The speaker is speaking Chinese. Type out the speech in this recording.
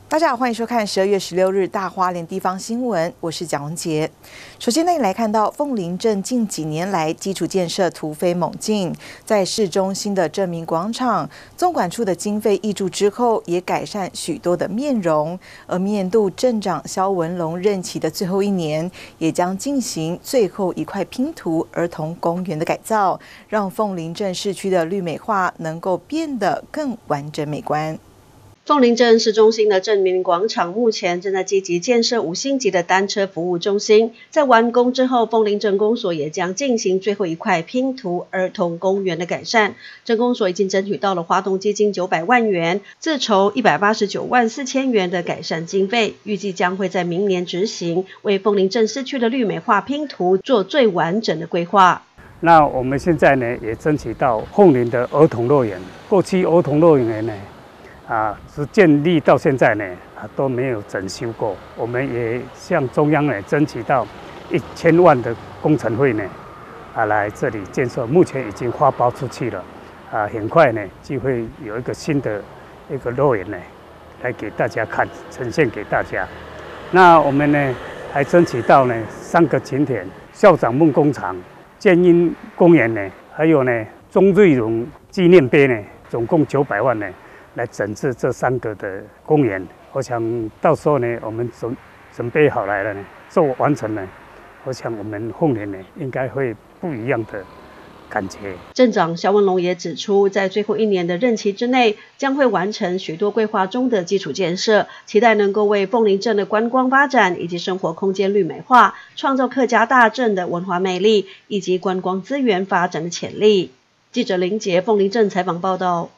大家好，欢迎收看12月16日大花莲地方新闻，我是蒋文杰。首先呢，你来看到凤林镇近几年来基础建设突飞猛进，在市中心的镇民广场，纵管处的经费挹注之后，也改善许多的面容。而面度镇长萧文龙任期的最后一年，也将进行最后一块拼图儿童公园的改造，让凤林镇市区的绿美化能够变得更完整美观。 凤林镇市中心的镇民广场目前正在积极建设5星级的单车服务中心，在完工之后，凤林镇公所也将进行最后一块拼图儿童公园的改善。镇公所已经争取到了华东基金900万元，自筹189万4千元的改善经费，预计将会在明年执行，为凤林镇市区的绿美化拼图做最完整的规划。 那我们现在呢，也争取到凤林的儿童乐园，过去儿童乐园呢。是建立到现在呢，都没有整修过。我们也向中央呢争取到1000万的工程费呢，来这里建设。目前已经发包出去了，很快呢就会有一个新的一个乐园呢，来给大家看，呈现给大家。那我们呢还争取到呢3个景点：校长梦工厂、建英公园呢，还有呢钟瑞荣纪念碑呢，总共900万呢。来整治这3个的公园，我想到时候呢，我们准备好来了呢，做完成了，我想我们凤林呢应该会不一样的感觉。 镇长萧文龙也指出，在最后1年的任期之内，将会完成许多规划中的基础建设，期待能够为凤林镇的观光发展以及生活空间绿美化，创造客家大镇的文化魅力以及观光资源发展的潜力。记者林杰凤林镇采访报道。